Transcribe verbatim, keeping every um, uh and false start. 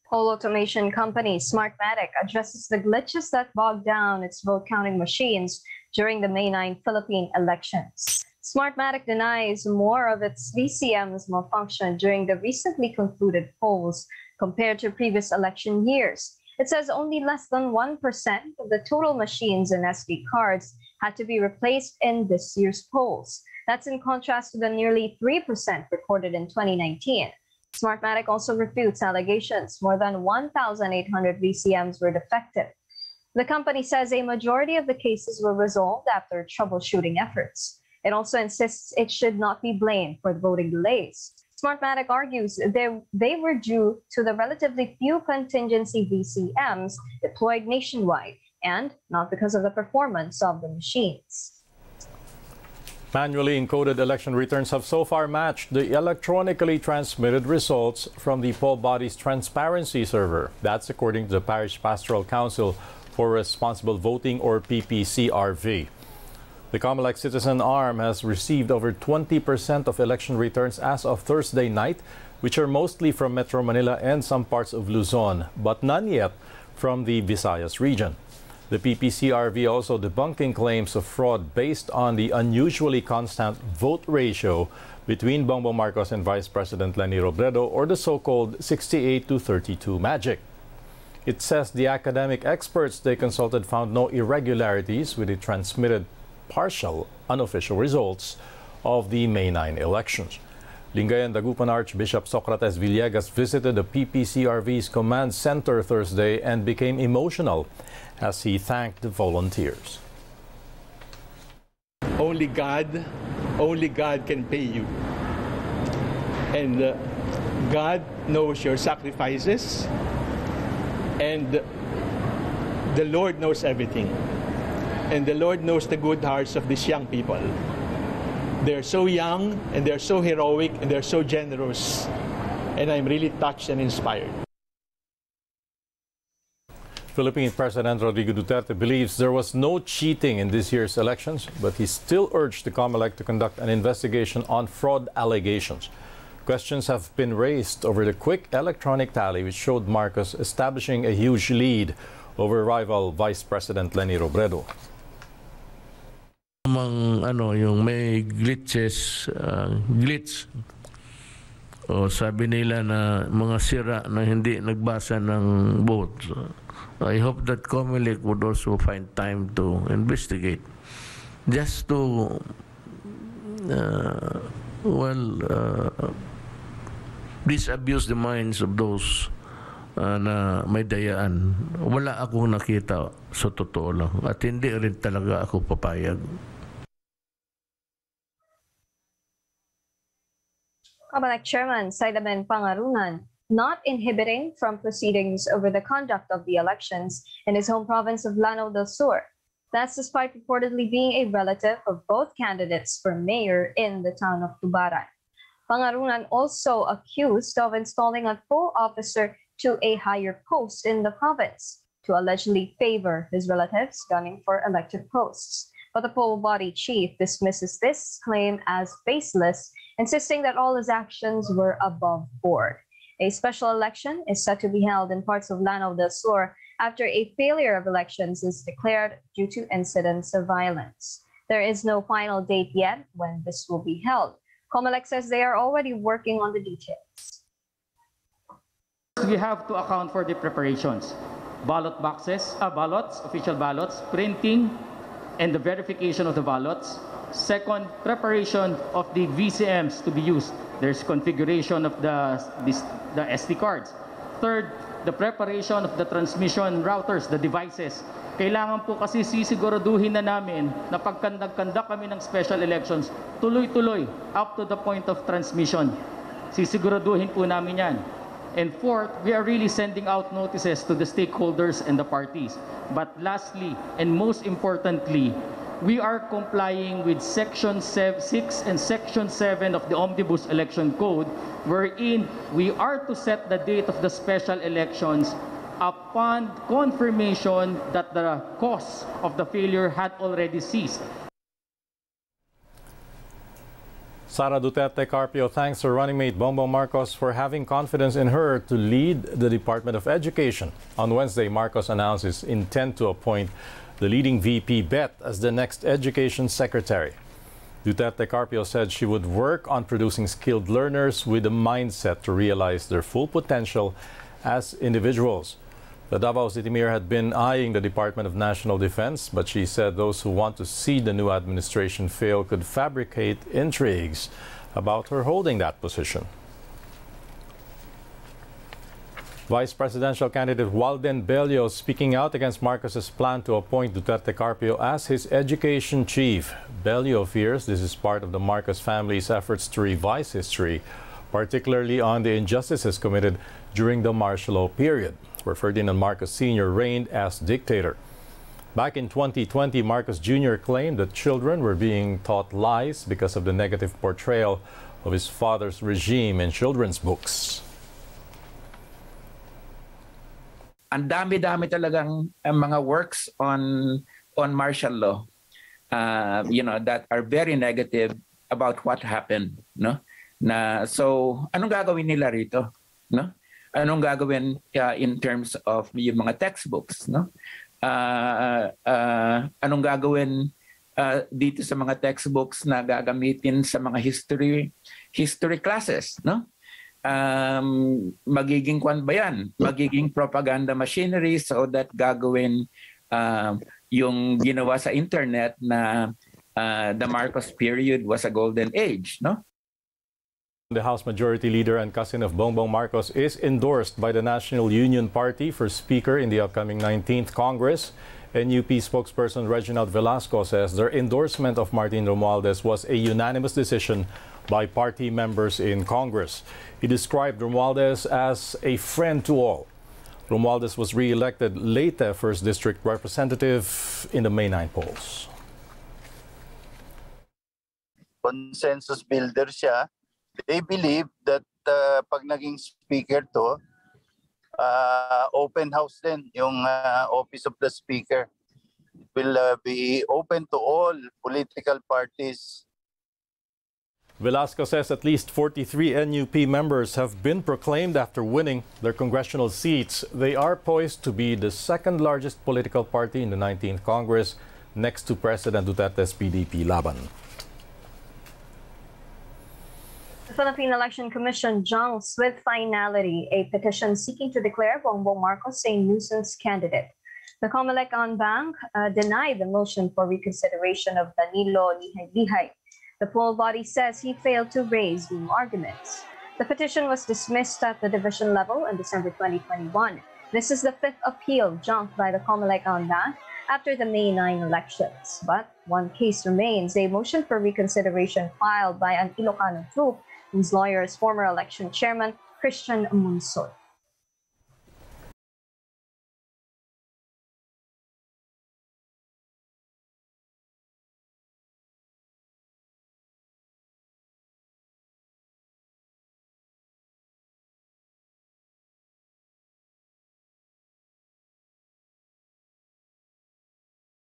Poll automation company Smartmatic addresses the glitches that bogged down its vote counting machines during the May ninth Philippine elections. Smartmatic denies more of its V C Ms malfunctioned during the recently concluded polls compared to previous election years. It says only less than one percent of the total machines and S D cards had to be replaced in this year's polls. That's in contrast to the nearly three percent recorded in twenty nineteen. Smartmatic also refutes allegations more than one thousand eight hundred V C Ms were defective. The company says a majority of the cases were resolved after troubleshooting efforts. It also insists it should not be blamed for the voting delays. Smartmatic argues they, they were due to the relatively few contingency V C Ms deployed nationwide and not because of the performance of the machines. Manually encoded election returns have so far matched the electronically transmitted results from the poll body's transparency server. That's according to the Parish Pastoral Council for Responsible Voting, or P P C R V. The Comelec citizen arm has received over twenty percent of election returns as of Thursday night, which are mostly from Metro Manila and some parts of Luzon, but none yet from the Visayas region. The P P C R V also debunking claims of fraud based on the unusually constant vote ratio between Bongbong Marcos and Vice President Leni Robredo, or the so-called sixty-eight to thirty-two magic. It says the academic experts they consulted found no irregularities with the transmitted partial unofficial results of the May ninth elections. Lingayen Dagupan Archbishop Socrates Villegas visited the P P C R V's command center Thursday and became emotional as he thanked the volunteers. Only God, only God can pay you. And uh, God knows your sacrifices, and the Lord knows everything. And the Lord knows the good hearts of these young people. They're so young, and they're so heroic, and they're so generous. And I'm really touched and inspired. Philippine President Rodrigo Duterte believes there was no cheating in this year's elections, but he still urged the Comelec to conduct an investigation on fraud allegations. Questions have been raised over the quick electronic tally, which showed Marcos establishing a huge lead over rival Vice President Leni Robredo. Mang ano yung may glitches, uh, glitch. O sabi nila na mga sira na hindi nagbasa ng vote. I hope that Comelec would also find time to investigate, just to uh, well uh, disabuse the minds of those uh, na may dayaan. Wala akong nakita sa totoo lang, at hindi rin talaga ako papayag. Comelec Chairman Saidaman Pangarunan not inhibiting from proceedings over the conduct of the elections in his home province of Lanao del Sur. That's despite reportedly being a relative of both candidates for mayor in the town of Tubaran. Pangarunan also accused of installing a poll officer to a higher post in the province to allegedly favor his relatives gunning for elected posts. But the poll body chief dismisses this claim as baseless, insisting that all his actions were above board. A special election is set to be held in parts of Lanao del Sur after a failure of elections is declared due to incidents of violence. There is no final date yet when this will be held. Comelec says they are already working on the details. We have to account for the preparations, ballot boxes, uh, ballots, official ballots, printing, and the verification of the ballots. Second, preparation of the V C Ms to be used. There's configuration of the, this, the S D cards. Third, the preparation of the transmission routers, the devices. Kailangan po kasi sisiguraduhin na namin na pagka nagkandak kami ng special elections, tuloy-tuloy up to the point of transmission. Sisiguraduhin po namin yan. And fourth, we are really sending out notices to the stakeholders and the parties. But lastly, and most importantly, we are complying with Section six and Section seven of the Omnibus Election Code, wherein we are to set the date of the special elections upon confirmation that the cause of the failure had already ceased. Sara Duterte Carpio thanks her running mate Bongbong Marcos for having confidence in her to lead the Department of Education. On Wednesday, Marcos announced his intent to appoint the leading V P Bet as the next Education Secretary. Duterte Carpio said she would work on producing skilled learners with a mindset to realize their full potential as individuals. The Davao City Mayor had been eyeing the Department of National Defense, but she said those who want to see the new administration fail could fabricate intrigues about her holding that position. Vice presidential candidate Walden Bello speaking out against Marcos's plan to appoint Duterte Carpio as his education chief. Bello fears this is part of the Marcos family's efforts to revise history, particularly on the injustices committed during the martial law period, where Ferdinand Marcos Senior reigned as dictator. Back in twenty twenty, Marcos Junior claimed that children were being taught lies because of the negative portrayal of his father's regime in children's books. Ang dami-dami talagang uh, mga works on on martial law, uh, you know, that are very negative about what happened, no? Na so anong gagawin nila rito, no? Anong gagawin uh, in terms of yung mga textbooks, no? Uh, uh, anong gagawin uh, dito sa mga textbooks na gagamitin sa mga history history classes, no? Um, magiging kwan ba yan? Magiging propaganda machinery so that gagawin uh, yung ginawa sa internet na uh, the Marcos period was a golden age, no? The House Majority Leader and cousin of Bongbong Marcos is endorsed by the National Union Party for Speaker in the upcoming nineteenth Congress. N U P spokesperson Reginald Velasco says their endorsement of Martin Romualdez was a unanimous decision by party members in Congress. He described Romualdez as a friend to all. Romualdez was re-elected Leyte first District Representative in the May ninth polls. Consensus builder siya. They believe that uh, pag naging speaker to, uh, open house din yung uh, office of the speaker. It will uh, be open to all political parties. Velasco says at least forty-three N U P members have been proclaimed after winning their congressional seats. They are poised to be the second largest political party in the nineteenth Congress, next to President Duterte's P D P Laban. The Philippine Election Commission junks with finality a petition seeking to declare Bongbong Marcos a nuisance candidate. The COMELEC on Bank uh, denied the motion for reconsideration of Danilo Lihay-Lihay. The poll body says he failed to raise new arguments. The petition was dismissed at the division level in December twenty twenty-one. This is the fifth appeal junked by the COMELEC on Bank after the May ninth elections. But one case remains, a motion for reconsideration filed by an Ilocano group whose lawyer is former election chairman Christian Munsoy.